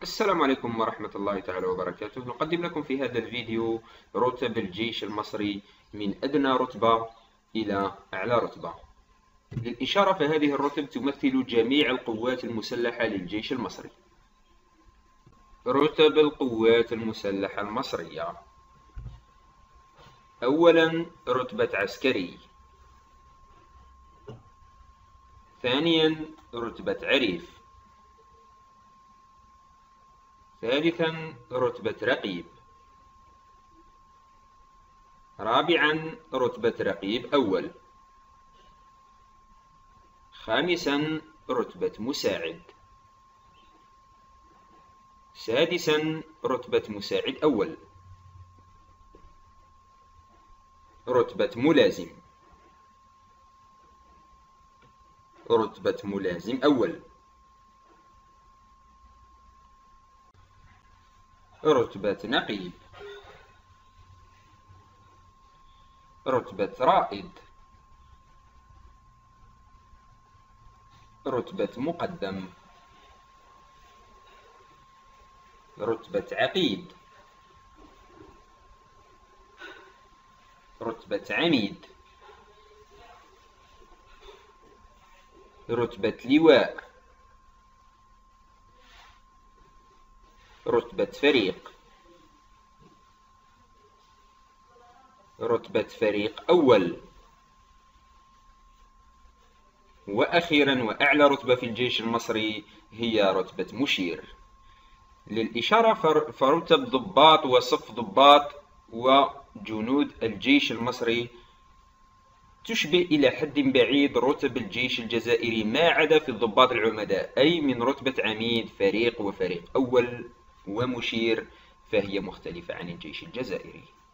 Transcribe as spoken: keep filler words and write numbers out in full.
السلام عليكم ورحمة الله تعالى وبركاته. نقدم لكم في هذا الفيديو رتب الجيش المصري من أدنى رتبة إلى أعلى رتبة. للإشارة فهذه الرتب تمثل جميع القوات المسلحة للجيش المصري. رتب القوات المسلحة المصرية: أولا رتبة عسكري، ثانيا رتبة عريف، ثالثا رتبة رقيب، رابعا رتبة رقيب أول، خامسا رتبة مساعد، سادسا رتبة مساعد أول، رتبة ملازم، رتبة ملازم أول، رتبة نقيب، رتبة رائد، رتبة مقدم، رتبة عقيد، رتبة عميد، رتبة لواء، رتبة فريق، رتبة فريق أول، وأخيرا وأعلى رتبة في الجيش المصري هي رتبة مشير. للإشارة فرتب ضباط وصف ضباط وجنود الجيش المصري تشبه إلى حد بعيد رتب الجيش الجزائري ما عدا في الضباط العمداء، أي من رتبة عميد فريق وفريق أول ومشير، فهي مختلفة عن الجيش الجزائري.